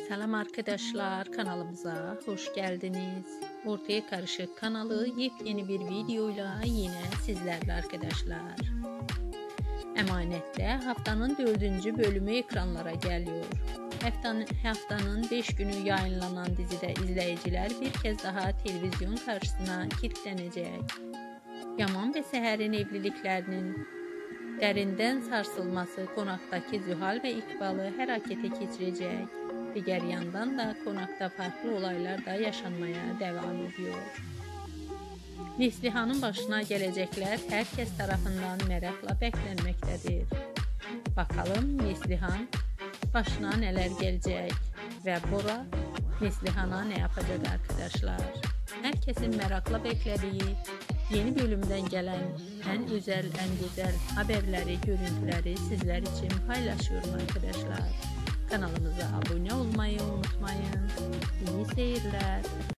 Selam arkadaşlar, kanalımıza hoş geldiniz. Ortaya Karışık kanalı yepyeni bir videoyla yine sizlerle arkadaşlar. Emanet'te haftanın 4. bölümü ekranlara geliyor. Haftanın 5 günü yayınlanan dizide izleyiciler bir kez daha televizyon karşısına kilitlenecek. Yaman ve Seher'in evliliklerinin derinden sarsılması konaktaki Zühal ve İkbal'ı harekete geçirecek. Diğer yandan da konakta farklı olaylar da yaşanmaya devam ediyor. Neslihan'ın başına gelecekler herkes tarafından merakla beklenmektedir. Bakalım Neslihan başına neler gelecek ve Bora Neslihan'a ne yapacak arkadaşlar? Herkesin merakla beklediği yeni bölümden gelen en özel, en güzel haberleri, görüntüleri sizler için paylaşıyorum arkadaşlar. Kanalımıza abone olmayı unutmayın. İyi seyirler.